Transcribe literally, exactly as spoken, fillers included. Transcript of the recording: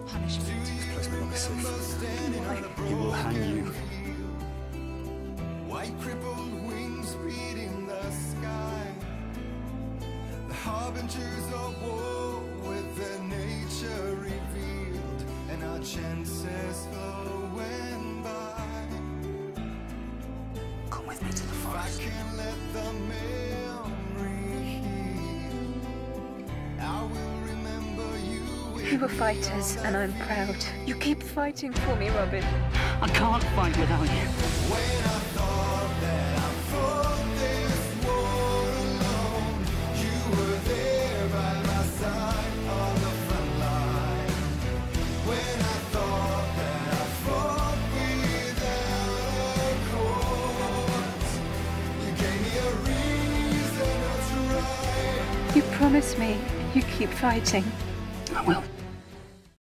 punishment. This place may not be safe. Why? He will hang you. White crippled wings beating the sky. The harbingers of war with their nature revealed, and our chances flowing by. Come with me to the forest. I can't let the memory heal. I will remember you. You were fighters, and I'm proud. You keep fighting for me, Robin. I can't fight without you. When I thought that I fought this war alone, you were there by my side on the front line. When I thought that I fought without a cause, you gave me a reason to try. You promise me you keep fighting. I will.